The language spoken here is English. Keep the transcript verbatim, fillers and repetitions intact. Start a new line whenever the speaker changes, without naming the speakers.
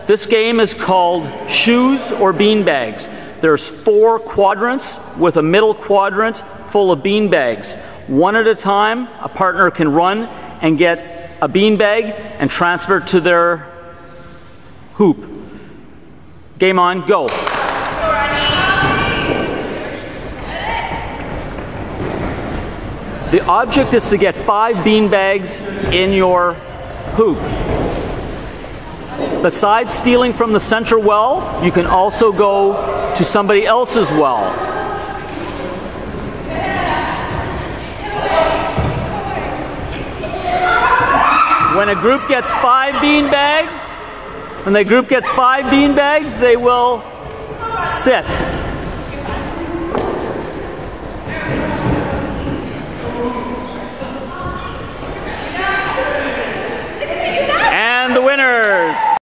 This game is called shoes or bean bags. There's four quadrants with a middle quadrant full of bean bags. One at a time, a partner can run and get a bean bag and transfer it to their hoop. Game on, go. The object is to get five bean bags in your hoop. Besides stealing from the center well, you can also go to somebody else's well. When a group gets five bean bags, when the group gets five bean bags, they will sit.